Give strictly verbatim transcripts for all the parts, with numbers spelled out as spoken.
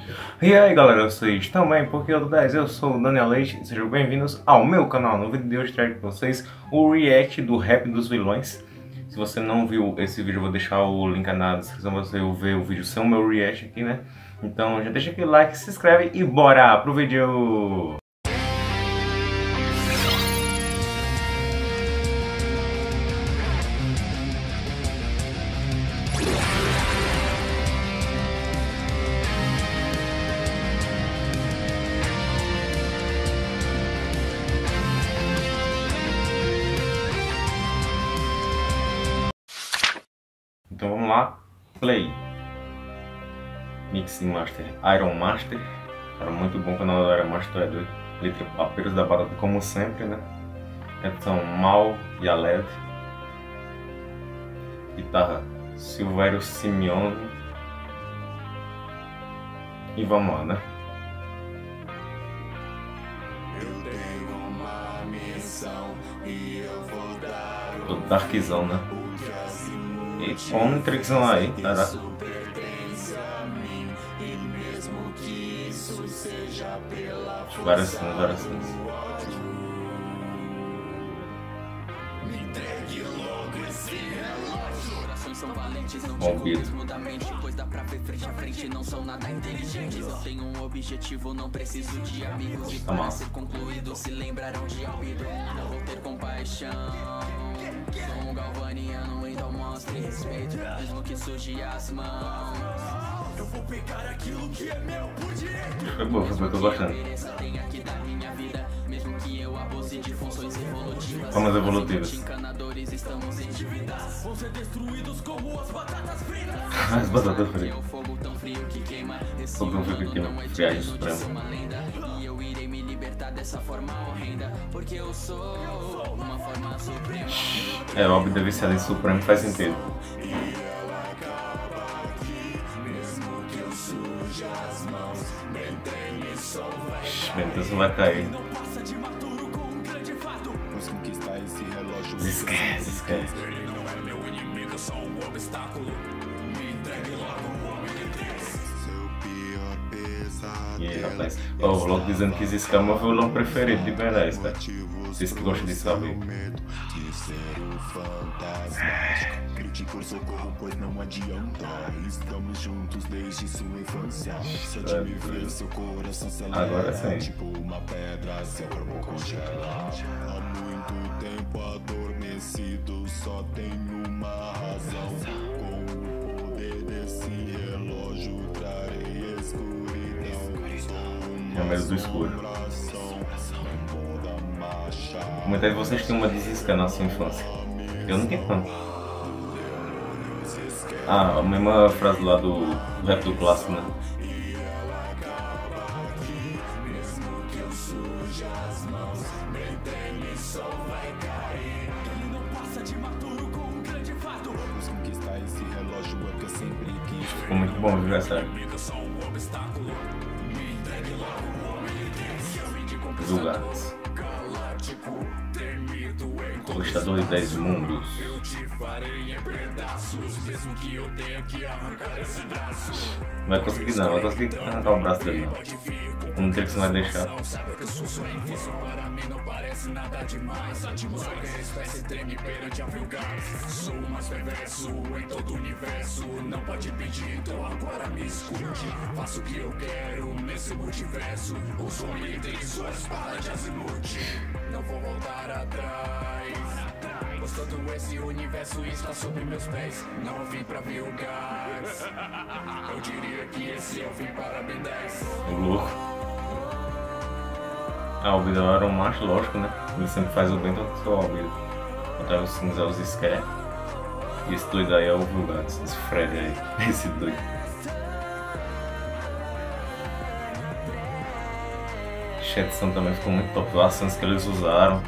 E aí galera, vocês também, porque eu do dez, eu sou o Daniel Leite, sejam bem-vindos ao meu canal. No vídeo de hoje trago para vocês o react do Rap dos Vilões. Se você não viu esse vídeo, eu vou deixar o link na descrição para você ver o vídeo sem o meu react aqui, né? Então já deixa aquele like, se inscreve e bora pro vídeo! Então vamos lá, play. Mixing Master, Iron Master. Era muito bom quando eu era Master, é doido. Letra Papeiros da Batata, como sempre, né? Edição Mal e a L E D. Guitarra Silvério Simeone. E vamos lá, né? Eu tenho uma missão e eu vou dar o Todo darkzão, né? E com um trickzão aí, cara. Várias cenas, várias cenas. Bom beat. Pois dá pra ver frente a frente, não são nada inteligentes. Eu tenho um objetivo, não preciso de amigos. E para ser concluído, se lembrarão de albedo. Não vou ter compaixão. Sou um galvaniano, então mostre respeito, mesmo que suje as mãos. Eu vou pegar aquilo que é meu por direito. Foi bom, foi bom, eu tô gostando. Tenho aqui da minha vida, mesmo que eu abuse de funções evolutivas. Formas evolutivas. Encanadores, estamos em dívidas. Vão ser destruídos como as batatas fritas. As batatas fritas. O fogo tão frio que queima. Fogo tão frio que queima. Friagem suprema. E eu irei me libertar dessa forma horrenda, porque eu sou uma forma suprema. É, o óbvio deve ser ali supremo, faz sentido. Benção vai cair. Esquece, esquece. E aí, rapaz, ó, o vlog dizendo que esse cara é o meu violão preferido de verdade, tá? Vocês que gostam de saber. Critico socorro, pois não adianta. Estamos juntos desde sua infância. Só de me ver, seu coração acelera. Agora sim. Tipo uma pedra, seu corpo congela. Há muito tempo adormecido, só tenho uma razão. Com o poder desse relógio, trarei escuridão. É o medo do escuro. Muitas de vocês têm uma desisca na sua infância. Eu não tenho tanto. Ah, a mesma frase lá do, do rap do clássico, né? Ficou muito bom, viu, essa? Julgados. Conquistador de dez mundos. Não vai conseguir não, vai conseguir arrancar o braço dele não. Não tem que você vai deixar. Sou mais perverso em todo o universo. Não pode pedir, então agora me escute. Faço o que eu quero nesse multiverso. O sonho tem suas balas de azimuth. Não vou voltar atrás, pois todo esse universo está sob meus pés. Não vim pra vulgar. Eu diria que esse é o fim para Ben dez. O louco. Ah, o vídeo era um macho, lógico, né? Ele sempre faz o bem, então só o vídeo. Botar os cinza, os scare. E esse doido aí é o Vulgados, esse Fred aí, esse doido. Chatson também ficou muito top, as ações que eles usaram.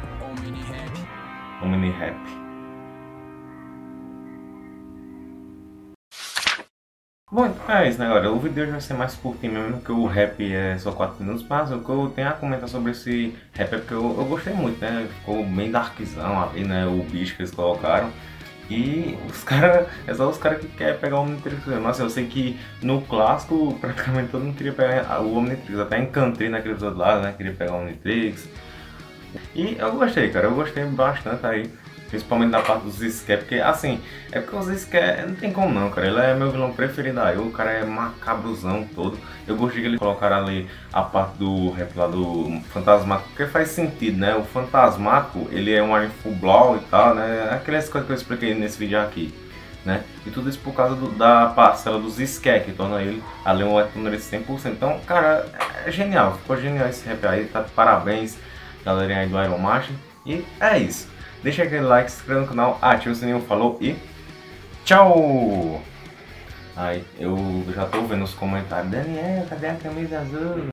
O mini rap. Bom, então é isso, né, galera? O vídeo de hoje vai ser mais curtinho mesmo, porque o rap é só quatro minutos, mas o que eu tenho a comentar sobre esse rap é porque eu, eu gostei muito, né? Ficou bem darkzão ali, né? O bicho que eles colocaram. E os caras, é só os caras que querem pegar o Omnitrix. Nossa, eu sei que no clássico praticamente todo mundo queria pegar o Omnitrix, até encantei naquele episódio lá, né? Queria pegar o Omnitrix. E eu gostei, cara, eu gostei bastante aí. Principalmente na parte dos Skep, porque assim, é porque os Skep não tem como não, cara. Ele é meu vilão preferido aí, o cara é macabrozão todo. Eu gostei que eles colocaram ali a parte do rap lá do Fantasmático, porque faz sentido, né? O Fantasmático, ele é um alien full blow e tal, né? Aquelas coisas que eu expliquei nesse vídeo aqui, né? E tudo isso por causa do, da parcela dos Skep, que torna ele ali um Etuner cem por cento. Então, cara, é genial, ficou genial esse rap aí, tá de parabéns, galerinha aí do Iron Master. E é isso. Deixa aquele like, se inscreva no canal, ativa o sininho, falou e tchau! Aí, eu já tô vendo os comentários. Daniel, cadê a camisa azul?